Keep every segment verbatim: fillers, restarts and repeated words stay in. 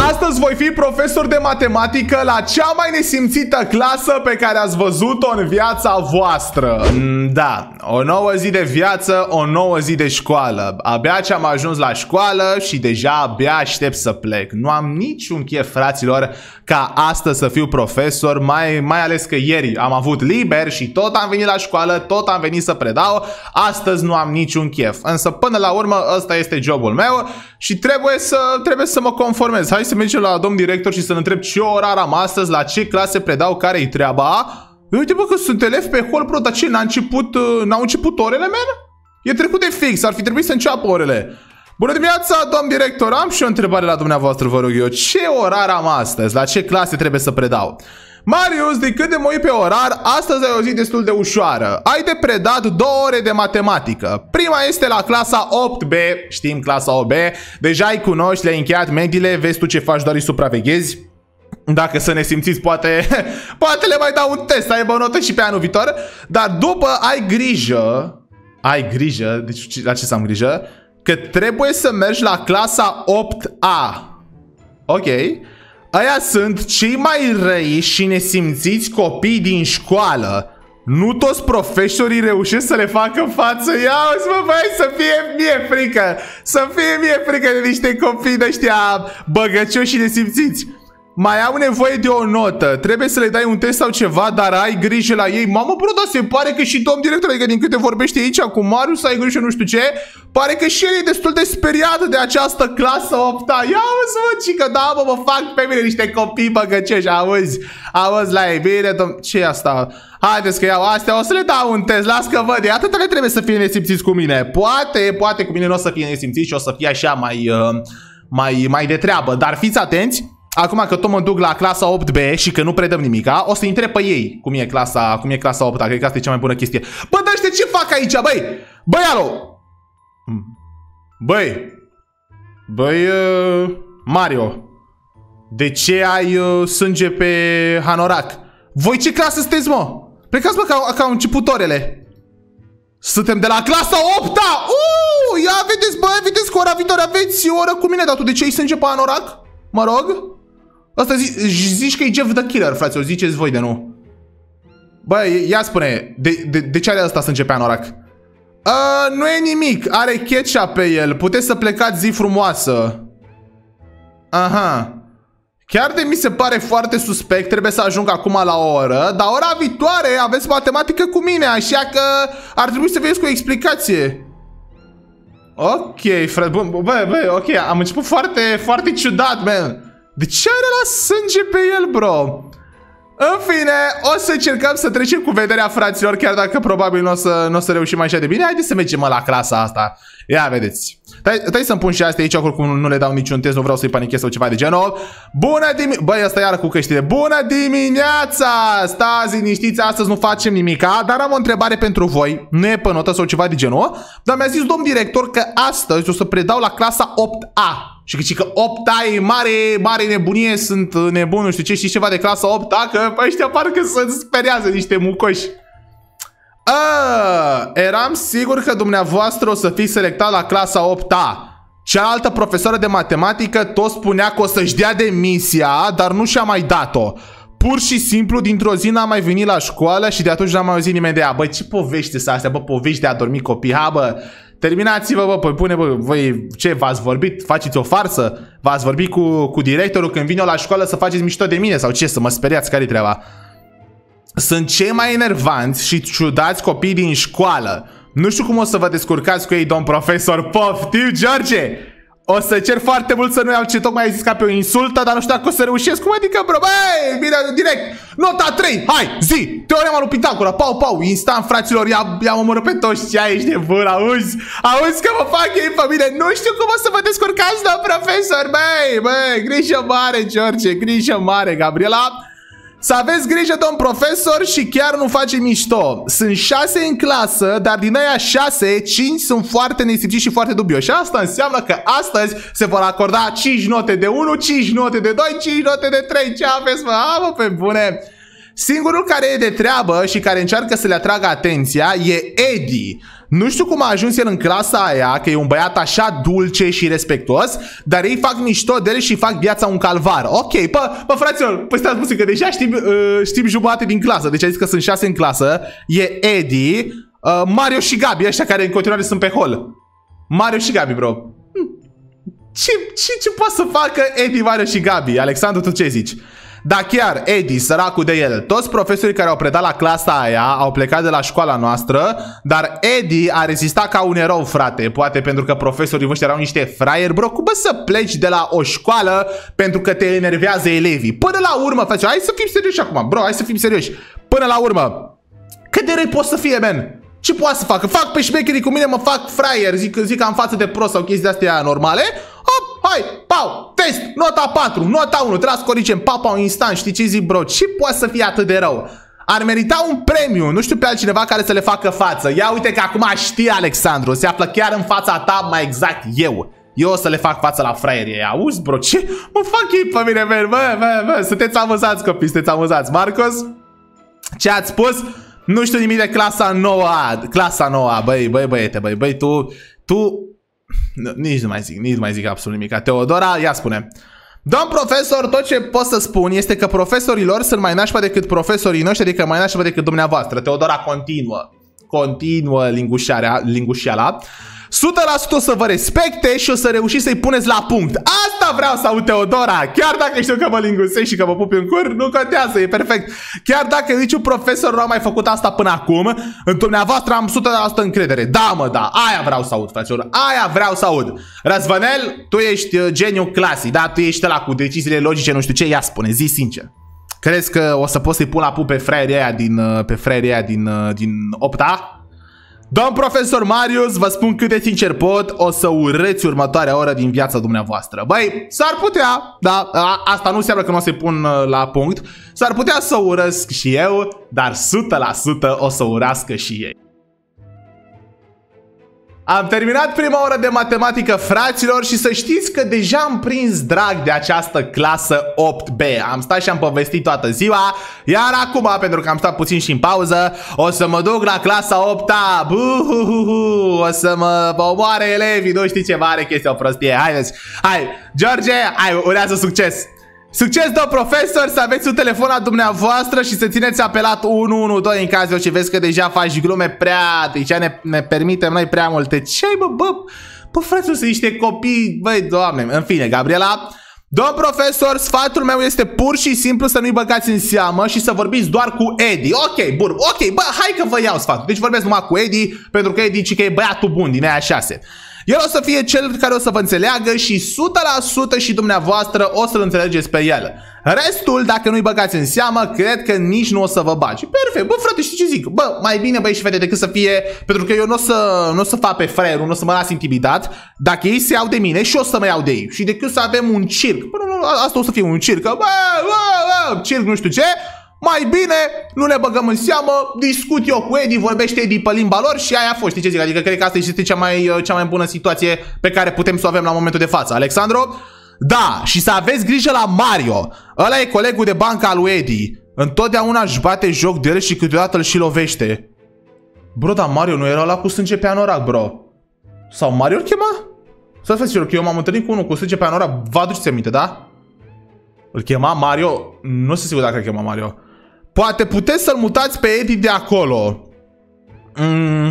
Astăzi voi fi profesor de matematică la cea mai nesimțită clasă pe care ați văzut-o în viața voastră. Da, o nouă zi de viață, o nouă zi de școală. Abia ce am ajuns la școală și deja abia aștept să plec. Nu am niciun chef, fraților, ca astăzi să fiu profesor, mai, mai ales că ieri am avut liber și tot am venit la școală, tot am venit să predau. Astăzi nu am niciun chef. Însă până la urmă ăsta este jobul meu și trebuie să, trebuie să mă conformez. Hai să mergem la domn director și să-l întreb ce orar am astăzi, la ce clase predau, care-i treaba. Uite bă că sunt elevi pe hol, bro, dar ce, n-a început, n-au început orele, man? E trecut de fix, ar fi trebuit să înceapă orele. Bună dimineața, domn director, am și o întrebare la dumneavoastră, vă rog eu. Ce orar am astăzi? La ce clase trebuie să predau? Marius, de cât de mă uit pe orar, astăzi ai o zi destul de ușoară. Ai de predat două ore de matematică. Prima este la clasa opt B, știm clasa opt B, deja îi cunoști, le-ai încheiat mediile, vezi tu ce faci, doar îi supraveghezi. Dacă să ne simțiți, poate, poate le mai dau un test, să aibă o notă și pe anul viitor. Dar după ai grijă, ai grijă, deci la ce să am grijă? Că trebuie să mergi la clasa opt A. Ok. Aia sunt cei mai răi și nesimțiți copii din școală. Nu toți profesorii reușesc să le facă față. Ia uzi mă, băi, să fie mie frică. Să fie mie frică de niște copii de ăștia băgăcioși și nesimțiți. Mai au nevoie de o notă. Trebuie să le dai un test sau ceva, dar ai grijă la ei. Mamă, bro, dar se pare că și domn director, adică din câte vorbește aici cu Marius, ai grijă nu știu ce, pare că și el e destul de speriat de această clasă opt A. Ia auzi, mă, cică, da, mă, mă fac pe mine niște copii băgăcioși, auzi, auzi la ei, bine, domn... Ce e asta? Haideți că iau astea, o să le dau un test, las că văd, atât le trebuie să fie nesimțiți cu mine. Poate, poate cu mine nu o să fie nesimțiți și o să fie așa mai, uh, mai, mai de treabă, dar fiți atenți. Acum că tot mă duc la clasa opt B și că nu predăm nimica, o să întreb pe ei cum e clasa, cum e clasa opt A, cred că asta e cea mai bună chestie. Bă, dar ăștia ce fac aici, băi? Băi, alo! Băi! Băi, uh, Mario, de ce ai uh, sânge pe hanorac? Voi ce clasă sunteți, mă? Plecați, mă, ca, ca au început orele. Suntem de la clasa opt A! Uuu, ia vedeți, bă, vedeți că ora viitoare aveți o oră cu mine, dar tu de ce ai sânge pe hanorac? Mă rog? Asta zi, zici că e Jeff the Killer, frate, o ziceți voi de nu. Băi, ia spune, de, de, de ce are asta sânge pe anorac? Uh, nu e nimic, are ketchup pe el, puteți să plecați, zi frumoasă. Aha. Chiar de mi se pare foarte suspect, trebuie să ajung acum la o oră, dar ora viitoare aveți matematică cu mine, așa că ar trebui să veniți cu o explicație. Ok, frate, bă, bă, bă, ok, am început foarte, foarte ciudat, man. De ce are la sânge pe el, bro? În fine, o să încercăm să trecem cu vederea, fraților, chiar dacă probabil nu o să, n-o să reușim așa de bine. Haideți să mergem, mă, la clasa asta. Ia vedeți. Stai să-mi pun și astea aici, oricum nu le dau niciun test, nu vreau să-i panichez sau ceva de genul. Bună dimineața! Băi, ăsta iară cu căștile. Bună dimineața! Stați liniștiți, astăzi nu facem nimica, dar am o întrebare pentru voi. Nu e pe notă sau ceva de genul, dar mi-a zis domn director că astăzi o să predau la clasa opt A. Și că, că opt A e mare, mare nebunie, sunt nebun, nu știu ce, știi ceva de clasa opt A, că ăștia parcă se speriază niște mucoși. A, eram sigur că dumneavoastră o să fiți selectat la clasa opt A. Cealaltă profesoară de matematică tot spunea că o să-și dea demisia, dar nu și-a mai dat-o. Pur și simplu, dintr-o zi n-am mai venit la școală și de atunci n-am mai auzit nimeni de ea. Băi, ce povești sunt astea, bă, povești de a dormi copii, ha, bă. Terminați-vă, bă, păi pune, bă, voi, ce, v-ați vorbit? Faceți o farsă? V-ați vorbit cu, cu directorul când vine la școală să faceți mișto de mine? Sau ce, să mă speriați, care-i treaba? Sunt cei mai enervanți și ciudați copii din școală. Nu știu cum o să vă descurcați cu ei, domn profesor. Poftim, George! O să cer foarte mult să nu iau ce tocmai ai zis ca pe o insultă, dar nu știu dacă o să reușesc. Cum adică, bro? Băi, bine, direct. Nota trei, hai, zi. Teorema lui Pitagora, pau, pau. Instant, fraților, ia, ia omoră pe toți. Ce ai, ești nebun, auzi? Auzi că mă fac ei pe mine. Nu știu cum o să vă descurcați, domn profesor. Băi, băi, grijă mare, George, grijă mare, Gabriela. Să aveți grijă, domn profesor, și chiar nu face mișto. Sunt șase în clasă, dar din aia șase, cinci sunt foarte nesimțiți și foarte dubioși. Asta înseamnă că astăzi se vor acorda cinci note de unu, cinci note de doi, cinci note de trei. Ce aveți, mă? A, mă, pe bune. Singurul care e de treabă și care încearcă să le atragă atenția e Eddie. Nu știu cum a ajuns el în clasa aia, că e un băiat așa dulce și respectuos, dar ei fac mișto de el și fac viața un calvar. Ok, bă, bă fraților, păi stați puțin, că deja știm, uh, știm jumătate din clasă. Deci a zis că sunt șase în clasă. E Eddie, uh, Mario și Gabi, ăștia care în continuare sunt pe hol. Mario și Gabi, bro. Ce, ce, ce poate să facă Eddie, Mario și Gabi? Alexandru, tu ce zici? Da, chiar, Eddie, săracul de el. Toți profesorii care au predat la clasa aia au plecat de la școala noastră, dar Eddie a rezistat ca un erou, frate. Poate pentru că profesorii voștri erau niște fraieri. Bro, cum bă să pleci de la o școală pentru că te enervează elevii? Până la urmă, face, hai să fim serioși acum, bro, hai să fim serioși. Până la urmă, cât de răi poți să fie, man? Ce poate să facă? Fac pe șmecherii cu mine, mă fac fraier, zic, zic că am față de prost sau chestii de-astea normale. Hop, hai, pau, test, nota patru, nota unu, trebuie să corigem, papa un instant, știi ce zic, bro? Ce poate să fie atât de rău? Ar merita un premiu, nu știu pe altcineva care să le facă față. Ia uite că acum știe Alexandru, se află chiar în fața ta, mai exact eu. Eu o să le fac față la fraierii. Auzi, bro, ce? Mă fac ei pe mine, man, bă, bă, bă, sunteți amuzați, copii, sunteți amuzați. Marcos, ce ați spus? Nu știu nimic de clasa nouă. Clasa nouă, băi, băi, băiete, băi, băi, tu, tu, nici nu mai zic, nici nu mai zic absolut nimic. Teodora, ia spune. Domn profesor, tot ce pot să spun este că profesorii lor sunt mai nașpa decât profesorii noștri, adică mai nașpa decât dumneavoastră. Teodora continuă, continuă lingușarea, lingușeala. o sută la sută o să vă respecte și o să reușiți să-i puneți la punct. Asta vreau să aud, Teodora. Chiar dacă știu că mă lingusești și că mă pupi în cur, nu contează, e perfect. Chiar dacă niciun profesor nu a mai făcut asta până acum, în dumneavoastră am o sută la sută încredere. Da, mă, da, aia vreau să aud, fraților. Aia vreau să aud. Răzvănel, tu ești geniu clasic, da? Tu ești ăla cu deciziile logice, nu știu ce. Ia spune, zi sincer. Crezi că o să poți să-i pun la punct pe fraierii aia din, pe fraierii aia din, din opta? Domn profesor Marius, vă spun cât de sincer pot, o să urâți următoarea oră din viața dumneavoastră. Băi, s-ar putea, da, a, asta nu înseamnă că nu o să-i pun la punct. S-ar putea să urăsc și eu, dar o sută la sută o să urască și ei. Am terminat prima oră de matematică, fraților, și să știți că deja am prins drag de această clasă opt B. Am stat și am povestit toată ziua, iar acum, pentru că am stat puțin și în pauză, o să mă duc la clasa opta. Buhuhuhu, o să mă omoare elevii, nu știi ce mare chestie, o prostie. Haideți, hai, George, hai, urează succes! Succes, domn profesor, să aveți un telefon la dumneavoastră și să țineți apelat unu unu doi în caz și vezi că deja faci glume prea, deci ne, ne permitem noi prea multe. Ce-ai, bă, bă, bă, fraților, sunt niște copii, băi, doamne, în fine, Gabriela. Domn profesor, sfatul meu este pur și simplu să nu-i băgați în seamă și să vorbiți doar cu Eddie. Ok, bun, ok, bă, hai că vă iau sfatul. Deci vorbesc numai cu Eddie, pentru că Eddie zice că e băiatul bun din aia șase. El o să fie cel care o să vă înțeleagă și o sută la sută și dumneavoastră o să-l înțelegeți pe el. Restul, dacă nu-i băgați în seamă, cred că nici nu o să vă bagi. Perfect, bă frate, știi ce zic? Bă, mai bine băi și fete decât să fie, pentru că eu nu o să, n-o să fac pe fraierul, nu o să mă las intimidat, dacă ei se iau de mine și o să mă iau de ei. Și decât să avem un circ, bă, nu, nu, asta o să fie un circ, bă, bă, bă, circ nu știu ce. Mai bine, nu ne băgăm în seamă, discut eu cu Eddie, vorbește Eddie pe limba lor și aia a fost, știi ce zic? Adică cred că asta este cea mai, cea mai bună situație pe care putem să o avem la momentul de față. Alexandru? Da, și să aveți grijă la Mario. Ăla e colegul de bancă al lui Eddie. Întotdeauna își bate joc de el și câteodată îl și lovește. Bro, dar Mario nu era ăla cu sânge pe anorac, bro? Sau Mario îl chema? Să faceți, că eu m-am întâlnit cu unul cu sânge pe anorac, vă aduceți aminte, da? Îl chema Mario? Nu sunt sigur dacă îl chema Mario. Poate puteți să-l mutați pe Eddie de acolo. Mm.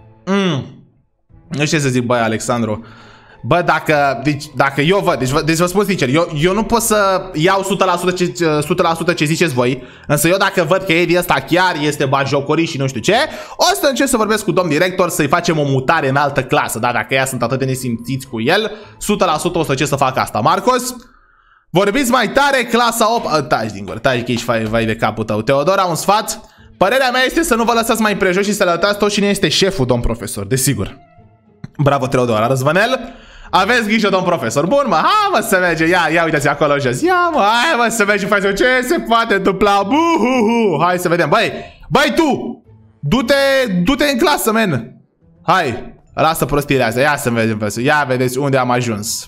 Mm. Nu știu ce să zic, băi, Alexandru. Bă, dacă, deci, dacă eu văd, deci, deci vă spun sincer, eu, eu nu pot să iau o sută la sută ce, o sută la sută ce ziceți voi. Însă eu dacă văd că Eddie ăsta chiar este bajocorit și nu știu ce, o să încerc să vorbesc cu domn director să-i facem o mutare în altă clasă. Da, dacă ea sunt atât de nesimțiți cu el, o sută la sută o să încerc să fac asta. Marcos? Vorbiți mai tare, clasa opt. Taci din gură, taci că ești vai, vai de capul tău. Teodora, un sfat? Părerea mea este să nu vă lăsați mai împrejur și să lăsați tot cine este șeful, domn profesor, desigur. Bravo, Teodora. Răzvănel? Aveți grijă, domn profesor. Bun, mă, hai mă să merge. Ia, ia uitați acolo jos. Ia, mă, hai mă să mergi, faci ce se poate întâmpla. Buhuhu. Hai să vedem. Băi, băi tu! Du-te, du-te în clasă, men. Hai, lasă prostiile astea. Ia să vedem, ia vedeți unde am ajuns.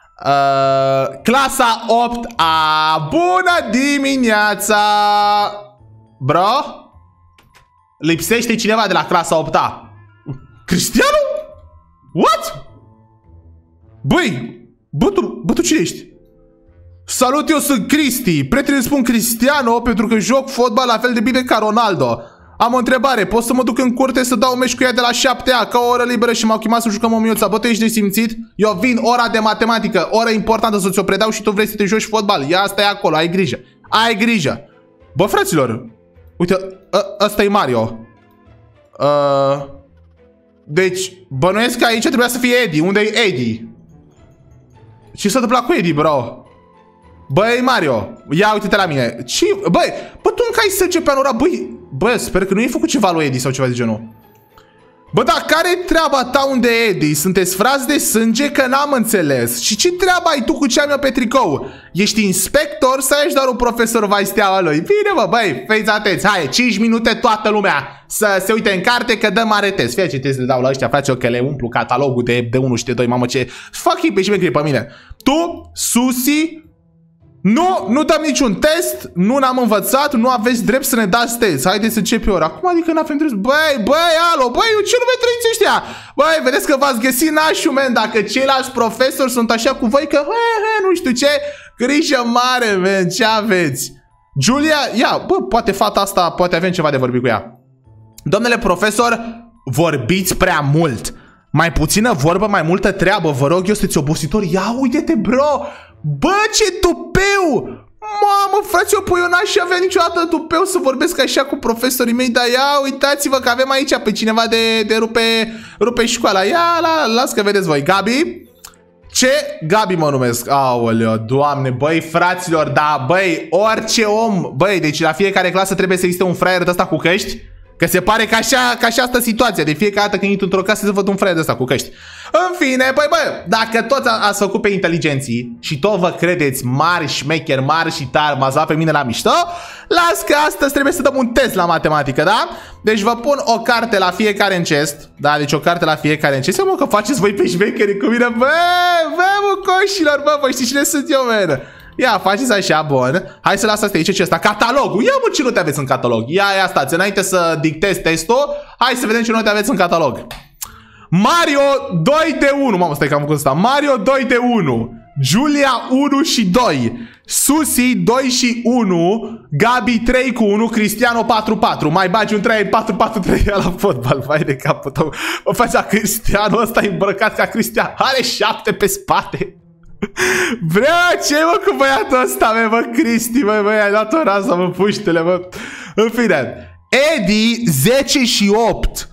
Uh, clasa opt A. Bună dimineața! Bro? Lipsește cineva de la clasa opta. Cristiano? What? Băi, bă tu, bă tu cine ești? Salut, eu sunt Cristi. Prietenii spun Cristiano pentru că joc fotbal la fel de bine ca Ronaldo. Am o întrebare, pot să mă duc în curte să dau un meci cu ea de la șapte A ca o oră liberă și m-au chemat să jucăm o minuță. Bă, tu ești nesimțit? Eu vin ora de matematică, ora importantă să ți-o predau și tu vrei să te joci fotbal. Ia asta e acolo, ai grijă. Ai grijă. Bă, fraților, uite, ă, ăsta e Mario. Uh, deci, bănuiesc că aici trebuia să fie Eddie. Unde e Eddie? Ce s-a întâmplat cu Eddie, bro? Băi, Mario, ia uite-te la mine. Ce? Băi, bă, tu încă ai sânge pe anora. Băi, bă, sper că nu ai făcut ceva lui Eddie sau ceva de genul. Bă, dar care-i treaba ta unde e Eddie? Sunteți frați de sânge? Că n-am înțeles. Și ce treaba ai tu cu ce am eu pe tricou? Ești inspector sau ești doar un profesor vai steaua lui? Bine, bă, băi, fiți atenți. Hai, cinci minute toată lumea să se uite în carte că dăm mare test. Fie ce test le dau la ăștia, frate, că le umplu catalogul de, de unu și de doi. Mamă, ce... Fac ei pe și pe mine. Tu, Susi... Nu, nu dăm niciun test, nu n-am învățat, nu aveți drept să ne dați test. Haideți să începe ora. Acum adică n-avem drept. Băi, băi, alo, băi, ce nume trăiți ăștia? Băi, vedeți că v-ați găsit nașul, men. Dacă ceilalți profesori sunt așa cu voi, că, he, he, nu știu ce, grijă mare, men, ce aveți? Julia, ia, bă, poate fata asta, poate avem ceva de vorbit cu ea. Domnule profesor, vorbiți prea mult. Mai puțină vorbă, mai multă treabă, vă rog, eu sunteți obositor. Ia, uite-te, bro. Bă, ce tupeu! Mamă, frate, eu pui, eu n-aș avea niciodată tupeu să vorbesc așa cu profesorii mei. Dar ia, uitați-vă că avem aici pe cineva de, de rupe, rupe școala. Ia, la, las că vedeți voi. Gabi? Ce? Gabi mă numesc. Aoleo, doamne, băi, fraților, da, băi, orice om. Băi, deci la fiecare clasă trebuie să existe un fraier de ăsta cu căști. Că se pare că așa, că așa stă situația. De fiecare dată când intru într-o casă să văd un fraier de ăsta cu căști. În fine, băi, băi, dacă toți ați făcut pe inteligenții și tot vă credeți mari, șmecheri, mari și tari, m-ați luat pe mine la mișto, las că astăzi trebuie să dăm un test la matematică, da? Deci vă pun o carte la fiecare în chest, da? Deci o carte la fiecare în chest. Să mă că faceți voi pe șmecheri cu mine. Bă, bă, mă, coșilor, bă, bă, știți cine sunt eu, mână? Ia, faceți așa, bun. Hai să las asta aici, ce ăsta? Catalogul. Ia, mă, ce note aveți în catalog? Ia, ia, stați, înainte să dictez testul, hai să vedem ce note aveți în catalog. Mario doi de unu. Mamă, stai că am făcut asta. Mario doi de unu. Julia unu și doi. Susi doi și unu. Gabi trei cu unu. Cristiano patru patru. Mai bagi un trei patru patru trei la fotbal. Vai de capul tău. Mă facea Cristiano ăsta îmbrăcat ca Cristian. Are șapte pe spate. Vrea, ce mă cu băiatul ăsta, mă, mă, Cristi, mă, mă, ai dat o rază, mă, puștele, mă. În fine, Eddie zece și opt.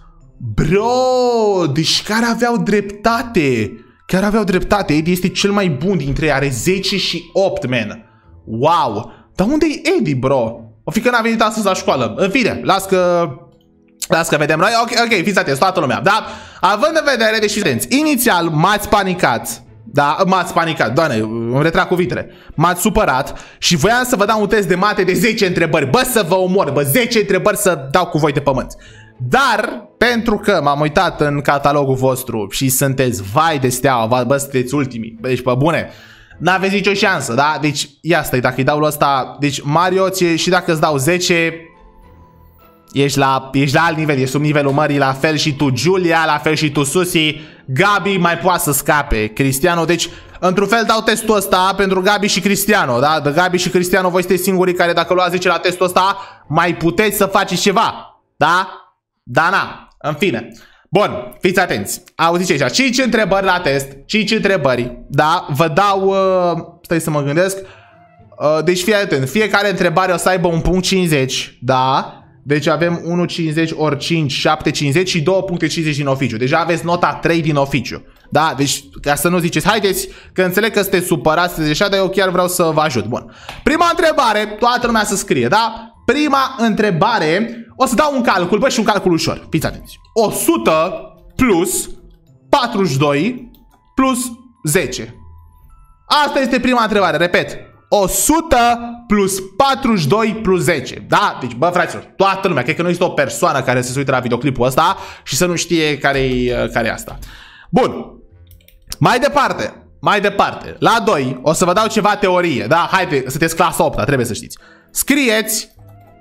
Bro, deci care aveau dreptate. Chiar aveau dreptate, Eddie este cel mai bun dintre ei, are zece și opt, man. Wow, dar unde e Eddie, bro? O fi că n-a venit astăzi la școală. În fine, las că... Las că vedem noi, ok, ok, fiți atenți, toată lumea, da? Având în vedere, deși atenți, inițial m-ați panicat. Da, m-ați panicat, doamne, îmi retrag cuvintele. M-ați supărat și voiam să vă dau un test de mate de zece întrebări. Bă, să vă omor, bă, zece întrebări să dau cu voi de pământ. Dar, pentru că m-am uitat în catalogul vostru și sunteți vai de steaua, bă, sunteți ultimii. Deci, pe bune, n-aveți nicio șansă, da? Deci, ia stai, dacă îi dau la ăsta. Deci, Mario, ție, și dacă îți dau zece, ești la, ești la alt nivel, ești sub nivelul mării, la fel și tu, Julia, la fel și tu, Susi. Gabi mai poate să scape, Cristiano, deci într-un fel dau testul ăsta pentru Gabi și Cristiano, da? De Gabi și Cristiano, voi sunteți singurii care dacă luați zece la testul ăsta, mai puteți să faceți ceva, da? Da, na, în fine. Bun, fiți atenți, auziți aici, cinci întrebări la test, cinci întrebări, da? Vă dau, uh, stai să mă gândesc, uh, deci fii atent, fiecare întrebare o să aibă un punct cincizeci, da? Deci avem unu virgulă cincizeci ori cinci, șapte virgulă cincizeci și doi puncte cincizeci din oficiu. Deja aveți nota trei din oficiu. Da? Deci, ca să nu ziceți, haideți, că înțeleg că sunteți supărați, sunteți așa, dar eu chiar vreau să vă ajut. Bun. Prima întrebare, toată lumea să scrie, da? Prima întrebare, o să dau un calcul, bă, și un calcul ușor. Fiți atenți. o sută plus patruzeci și doi plus zece. Asta este prima întrebare, repet. o sută plus patruzeci și doi plus zece. Da? Deci, bă, fraților, toată lumea, cred că nu există o persoană care să se uite la videoclipul ăsta și să nu știe care-i care-i asta. Bun. Mai departe, mai departe. La doi o să vă dau ceva teorie, da? Haide, sunteți clasa opta, trebuie să știți. Scrieți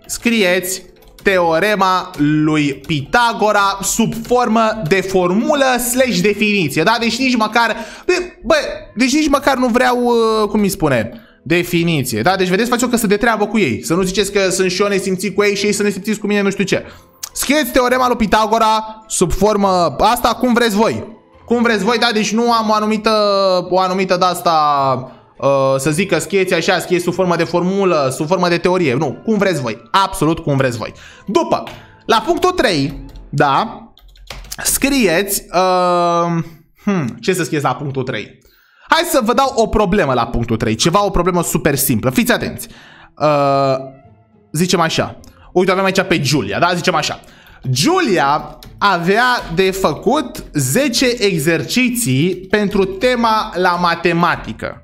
scrieți teorema lui Pitagora sub formă de formulă slash definiție, da? Deci nici măcar, bă, deci nici măcar nu vreau, cum îi spune, definiție, da? Deci vedeți, faceți o că să de treabă cu ei. Să nu ziceți că sunt și eu nesimțit cu ei și ei să ne simțiți cu mine nu știu ce. Scrieți teorema lui Pitagora sub formă asta cum vreți voi. Cum vreți voi, da? Deci nu am o anumită, o anumită de asta, uh, să zic că scrieți așa, scrieți sub formă de formulă, sub formă de teorie. Nu, cum vreți voi. Absolut cum vreți voi. După, la punctul trei, da? Scrieți, uh, hmm, ce să scrieți la punctul trei? Hai să vă dau o problemă la punctul trei. Ceva, o problemă super simplă. Fiți atenți. Uh, zicem așa. Uite, avem aici pe Giulia, da? Zicem așa. Giulia avea de făcut zece exerciții pentru tema la matematică.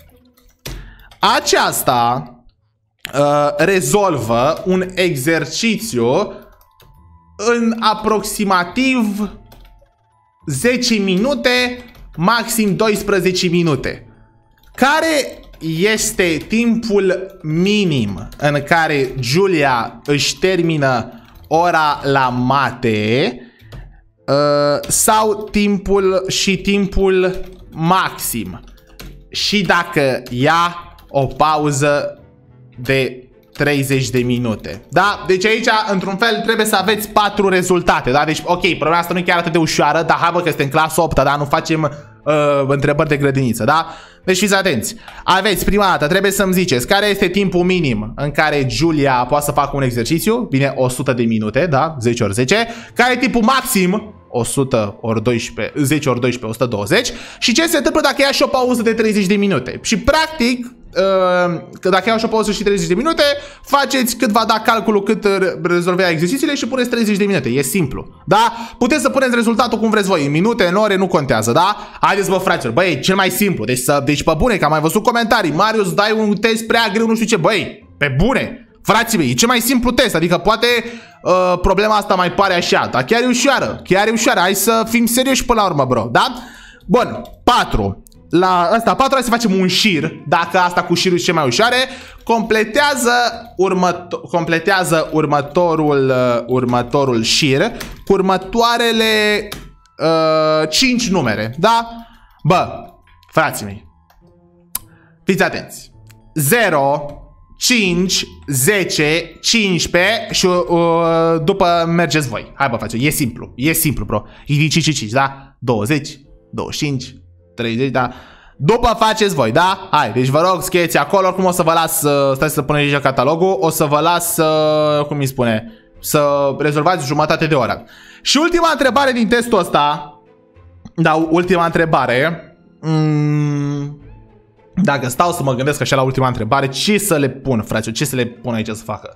Aceasta uh, rezolvă un exercițiu în aproximativ zece minute, maxim doisprezece minute. Care este timpul minim în care Giulia își termină ora la mate uh, sau timpul și timpul maxim? Și dacă ia o pauză de treizeci de minute. Da? Deci aici, într-un fel, trebuie să aveți patru rezultate. Da? Deci, ok, problema asta nu e chiar atât de ușoară, dar hai bă că suntem în clasa optă, da? Nu facem uh, întrebări de grădiniță, da? Deci fiți atenți. Aveți, prima dată, trebuie să-mi ziceți care este timpul minim în care Giulia poate să facă un exercițiu. Bine, o sută de minute, da? zece ori zece. Care e timpul maxim? o sută ori doisprezece, zece ori doisprezece, o sută douăzeci. Și ce se întâmplă dacă ia și o pauză de treizeci de minute? Și practic, că dacă iau și o pauză și treizeci de minute, faceți cât va da calculul, cât rezolvea exercițiile și puneți treizeci de minute. E simplu, da? Puteți să puneți rezultatul cum vreți voi, în minute, în ore, nu contează, da? Haideți bă fraților, băi, e cel mai simplu. Deci, să, deci pe bune, că am mai văzut comentarii. Marius, dai un test prea greu, nu știu ce. Băi, pe bune, frații mei, e cel mai simplu test. Adică poate uh, problema asta mai pare așa, dar chiar e ușoară. Chiar e ușoară, hai să fim serioși până la urmă, bro, da? Bun, patru. La asta patru, hai să facem un șir. Dacă asta cu șirul e cel mai ușoare. Completează, următo completează următorul, uh, următorul șir cu următoarele uh, cinci numere, da? Bă, frații mei, fiți atenți. zero, cinci, zece, cincisprezece și uh, după mergeți voi. Hai bă, facem, e simplu, e simplu, bro. cinci, cinci, da? douăzeci, douăzeci și cinci, treizeci, da? După faceți voi, da? Hai, deci vă rog, scrieți acolo, oricum o să vă las, uh, stai să puneți aici catalogul, o să vă las, uh, cum îi spune, să rezolvați jumătate de oră. Și ultima întrebare din testul ăsta, da, ultima întrebare, mm, dacă stau să mă gândesc așa la ultima întrebare, ce să le pun, frate, ce să le pun aici să facă?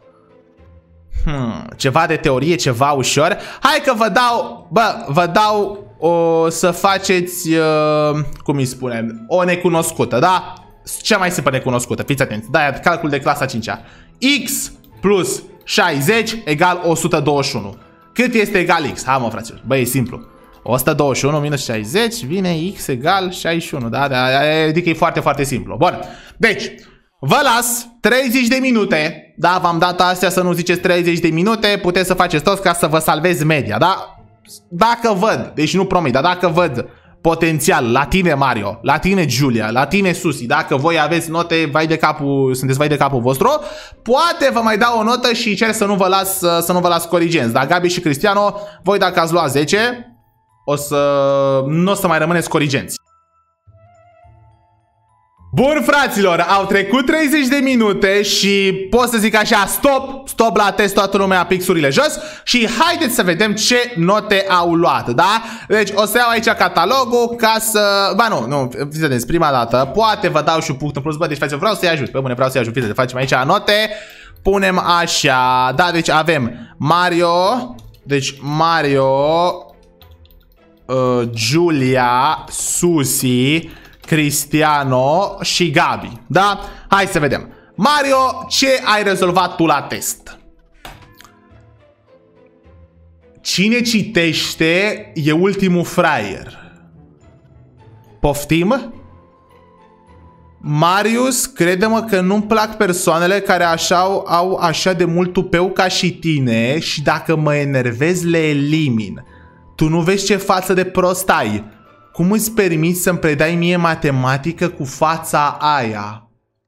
Hmm, ceva de teorie, ceva ușor. Hai că vă dau, bă, vă dau o să faceți, uh, cum îi spunem, o necunoscută, da? Cea mai simplă necunoscută, fiți atenți. Da, calcul de clasa a cincea. X plus șaizeci egal o sută douăzeci și unu. Cât este egal X? Hai mă, fraților, bă, e simplu. o sută douăzeci și unu minus șaizeci vine X egal șaizeci și unu, da? Adică e foarte, foarte simplu. Bun, deci, vă las treizeci de minute, da? V-am dat astea să nu ziceți treizeci de minute, puteți să faceți toți ca să vă salvezi media, da? Dacă văd, deci nu promit, dar dacă văd potențial la tine Mario, la tine Giulia, la tine Susi, dacă voi aveți note, vai de capul, sunteți vai de capul vostru, poate vă mai dau o notă și cer să nu vă las, să nu vă las corigenți. Dar Gabi și Cristiano, voi dacă ați luat zece, o să nu o să mai rămâneți corigenți. Bun, fraților, au trecut treizeci de minute și pot să zic așa, stop, stop la test, toată lumea pixurile jos și haideți să vedem ce note au luat, da? Deci o să iau aici catalogul ca să... Ba nu, nu, fiți prima dată, poate vă dau și un punct în plus, bă, deci faceți, vreau să-i ajut, pe bune, vreau să-i ajut, fiți, facem aici note, punem așa, da, deci avem Mario, deci Mario, uh, Giulia, Susi, Cristiano și Gabi, da? Hai să vedem. Mario, ce ai rezolvat tu la test? Cine citește e ultimul fraier. Poftim? Marius, crede-mă că nu-mi plac persoanele care așa au, au așa de mult tupeu ca și tine și dacă mă enervez le elimin. Tu nu vezi ce față de prost ai. Cum îți permiți să-mi predai mie matematică cu fața aia?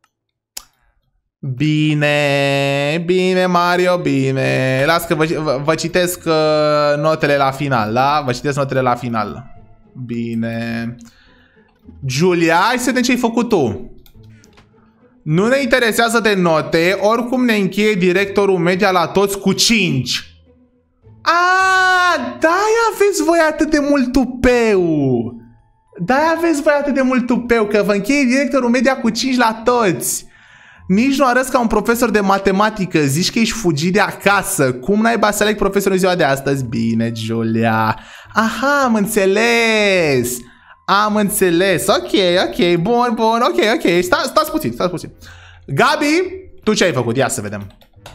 Bine, bine Mario, bine. Las că vă, vă, vă citesc uh, notele la final, da? Vă citesc notele la final. Bine. Julia, hai să vedem ce ai făcut tu. Nu ne interesează de note, oricum ne încheie directorul media la toți cu cinci. A, de-aia aveți voi atât de mult tupeu. De-aia aveți voi atât de mult tupeu, că vă încheie directorul media cu cinci la toți. Nici nu arăți ca un profesor de matematică, zici că ești fugit de acasă. Cum n-ai să aleg profesorul în ziua de astăzi? Bine, Julia. Aha, am înțeles. Am înțeles. Ok, ok, bun, bun, ok, ok. Sta, stați puțin, stați puțin. Gabi, tu ce ai făcut? Ia să vedem.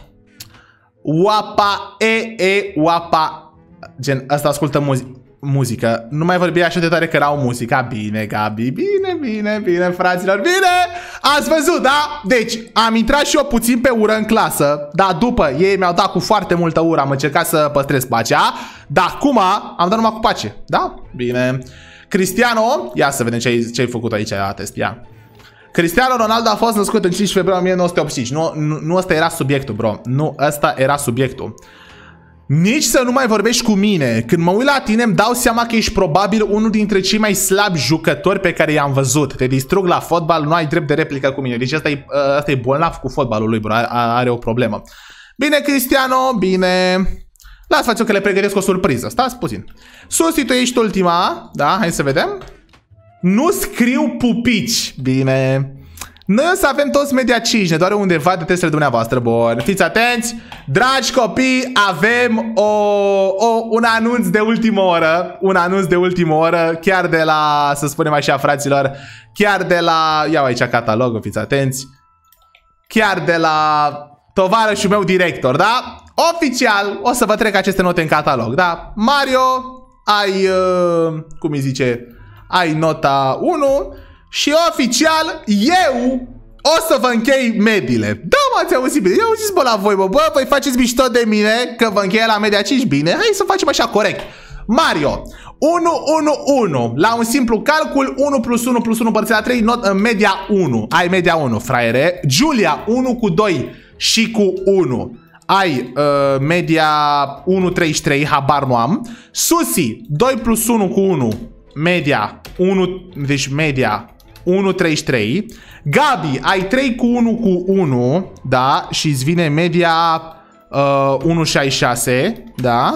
Uapa, e, e, uapa. Gen, ăsta ascultă muzică. Muzică. Nu mai vorbi așa de tare că erau muzica. Bine, Gabi, bine, bine, bine, fraților, bine! Ați văzut, da? Deci, am intrat și eu puțin pe ură în clasă, dar după ei mi-au dat cu foarte multă ură, am încercat să păstrez pacea, dar acum am dat numai cu pace, da? Bine. Cristiano, ia să vedem ce ai, ce ai făcut aici la test, ia. Cristiano Ronaldo a fost născut în cinci februarie o mie nouă sute optzeci și cinci. Nu, nu, nu ăsta era subiectul, bro. Nu, ăsta era subiectul. Nici să nu mai vorbești cu mine. Când mă uit la tine îmi dau seama că ești probabil unul dintre cei mai slabi jucători pe care i-am văzut. Te distrug la fotbal, nu ai drept de replică cu mine. Deci ăsta e, ăsta e bolnav cu fotbalul lui, bro. Are o problemă. Bine, Cristiano, bine. Las față că le pregătesc o surpriză. Stați puțin. Susi, tu ești ultima. Da, hai să vedem. Nu scriu pupici. Bine. Noi o să avem toți media cinci, ne doare undeva de testele dumneavoastră. Bun, fiți atenți. Dragi copii, avem o, o, un anunț de ultimă oră. Un anunț de ultimă oră. Chiar de la, să spunem așa, fraților, chiar de la, iau aici catalogul, fiți atenți. Chiar de la tovarășul meu director, da? Oficial, o să vă trec aceste note în catalog, da? Mario, ai, uh, cum îi zice, ai nota unu. Și oficial, eu o să vă închei mediile. Da, m-ați auzit bine. Eu auziți, bă, la voi, bă, bă, voi faceți mișto de mine că vă încheie la media cinci. Bine, hai să facem așa corect. Mario, unu, unu, unu. La un simplu calcul, unu plus unu plus unu împărțit la trei, not, în media unu. Ai media unu, fraiere. Julia, unu cu doi și cu unu. Ai uh, media unu treizeci și trei, habar nu am. Susi, doi plus unu cu unu. Media unu, deci media unu treizeci și trei. Gabi, ai trei cu unu cu unu, da, și îți vine media uh, unu șaizeci și șase, da.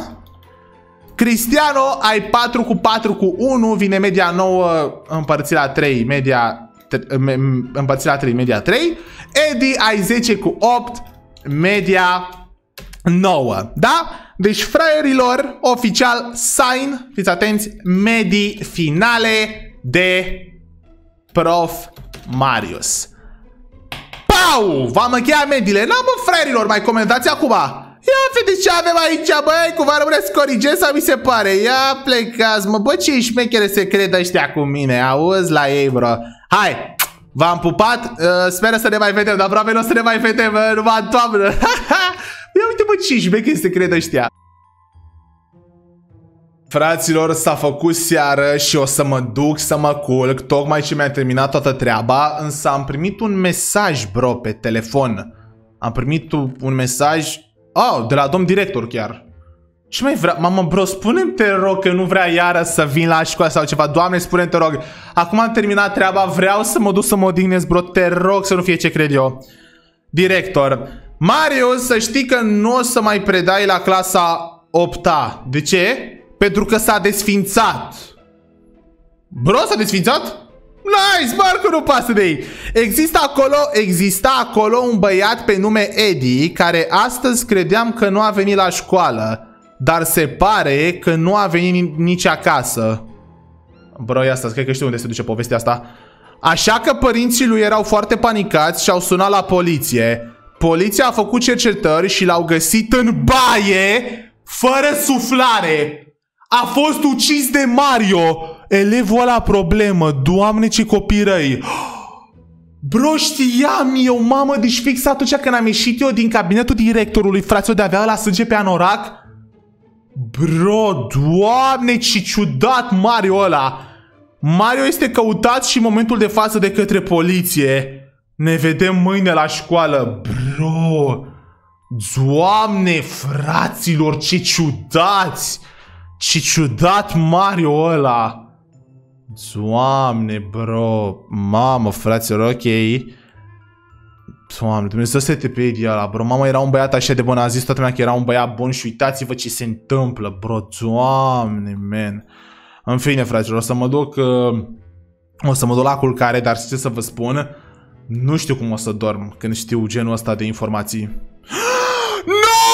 Cristiano, ai patru cu patru cu unu, vine media nouă împărțit la trei, media împărțit la trei, media trei. Edi, ai zece cu opt, media nouă, da? Deci, fraierilor, oficial, sign, fiți atenți, medii finale de prof Marius. Pau! V-am încheiat mediile. Na, mă, fraierilor, mai comentați acum. Ia vedeți ce avem aici, băi, cumva rămâne să corigez sau mi se pare. Ia plecați, mă, bă, ce șmechere se cred ăștia cu mine. Auzi la ei, bro. Hai, v-am pupat, uh, sper să ne mai vedem, dar probabil o să ne mai vedem uh, numai în toamnă. Ia uite, bă, ce șmechere se cred ăștia. Fraților, s-a făcut seară și o să mă duc să mă culc, tocmai ce mi-a terminat toată treaba, însă am primit un mesaj, bro, pe telefon. Am primit un mesaj, oh, de la domn director chiar. Ce mai vrea? Mamă, bro, spune-mi, te rog, că nu vrea iară să vin la școală sau ceva. Doamne, spune-mi, te rog. Acum am terminat treaba, vreau să mă duc să mă odihnesc, bro, te rog să nu fie ce cred eu. Director, Marius, să știi că nu o să mai predai la clasa opta. De ce? Pentru că s-a desfințat. Bro, s-a desfințat? Nice, Marco, nu pasă de ei. Există acolo, exista acolo un băiat pe nume Eddie, care astăzi credeam că nu a venit la școală, dar se pare că nu a venit nici acasă. Bro, ia asta, cred că știu unde se duce povestea asta. Așa că părinții lui erau foarte panicați și au sunat la poliție. Poliția a făcut cercetări și l-au găsit în baie, fără suflare. A fost ucis de Mario. Elevul ăla problemă. Doamne, ce copii răi. Bro, știam eu, mamă, deci fix atunci când am ieșit eu din cabinetul directorului, fraților, de avea la sânge pe anorac. Bro, doamne, ce ciudat Mario ăla. Mario este căutat și în momentul de față de către poliție. Ne vedem mâine la școală. Bro, doamne, fraților, ce ciudați. Ce ciudat Mario ăla. Doamne, bro. Mamă, fraților, ok. Doamne, Dumnezeu să te pe ăla, bro. Mama, era un băiat așa de bun. A zis toată lumea că era un băiat bun și uitați-vă ce se întâmplă, bro. Doamne, man. În fine, fraților, o să mă duc... Uh, o să mă duc la culcare, dar ce să vă spun? Nu știu cum o să dorm când știu genul ăsta de informații. No!